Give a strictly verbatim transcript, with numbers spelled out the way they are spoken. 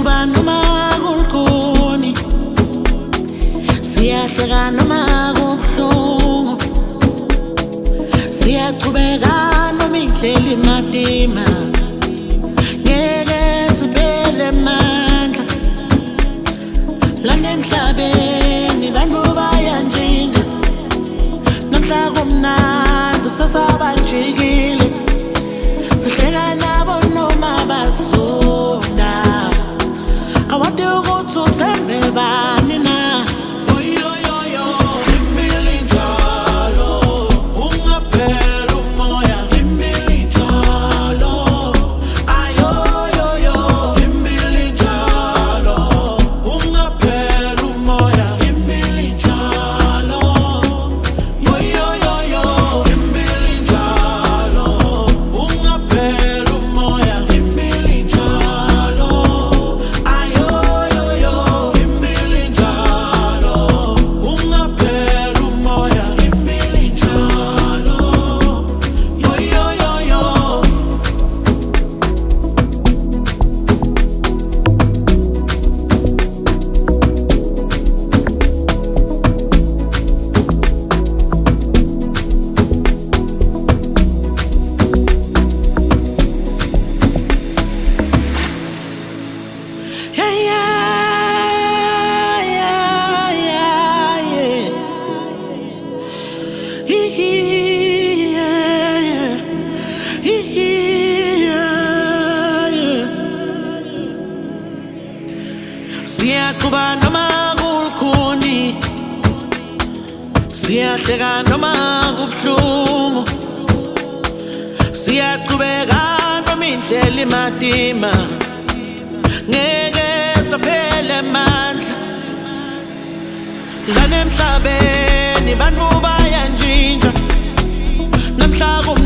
Siyakuba noma kulkuni, siyahleka noma kubuhlungu, siyaqhubeka noma indlela imadima, ngeke siphele amandla. Lana emhlabeni bantu bayantshintsha, namhla kumnandi kusasa banjikile, sihleka nabo noma bazonda. Awade ukuthi uthembe bani na? Oyoyoyo, impil'injalo, ungapheli umoya. Impil'injalo, ayoyoyo, impil'injalo, ungapheli umoya. Impil'injalo, yoyoyoyo, impil'injalo, ungapheli umoya. Impil'injalo, ayoyoyo, impil'injalo, ungapheli umoya. Impil'injalo, yoyoyoyo. Yeah, yeah, yeah, yeah, yeah. Yeah, yeah, yeah, yeah. Siyakuba noma kulkuni, siyahleka noma kubuhlungu, siyaqhubeka noma indlela imadima, ngeke siphele amandla. Lana emhlabeni bantu bayantshintsha, namhla